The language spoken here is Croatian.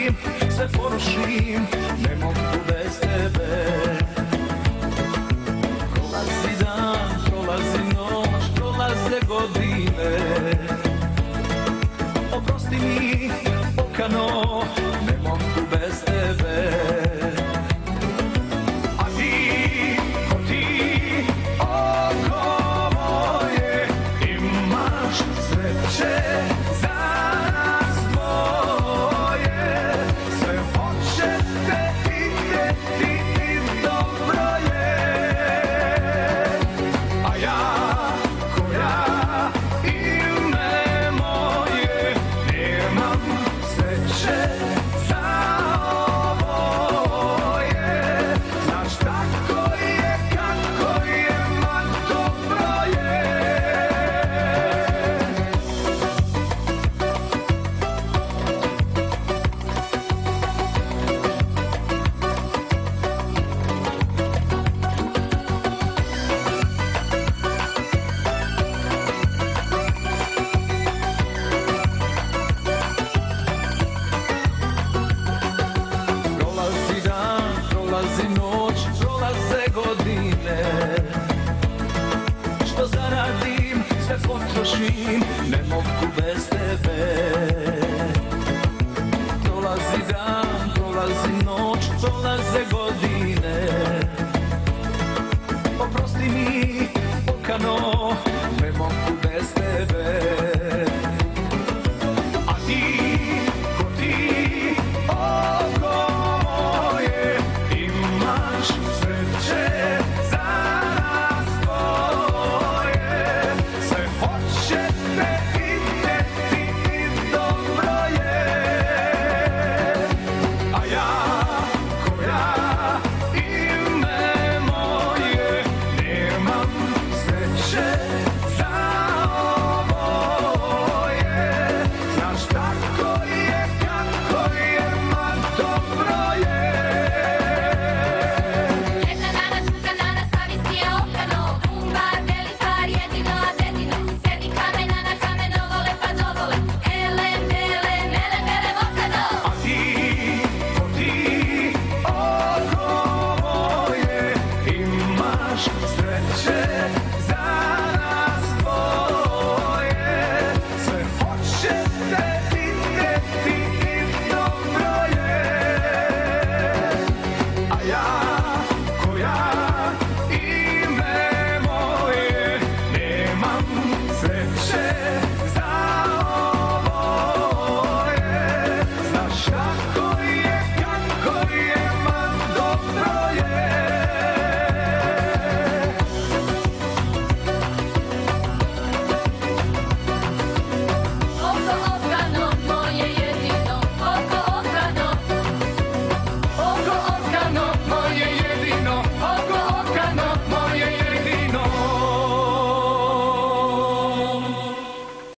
zaradim, sve porušim, ne mogu bez tebe. Prolazi dan, prolazi noć, prolaze godine. Oprosti mi, Okano, ne mogu bez tebe. A ti, ko ti, oko moje, imaš sreće za nas dvoje. Sve hoćete vidjeti i dobro je. A ja, koja ime moje, nemam sreće za oboje. Znaš tako je, kako je, ma dobro je. Prolazi dan, prolazi noć, prolaze godine. Što zaradim, sve potrošim, ne mogu bez tebe. Prolazi dan, prolazi noć,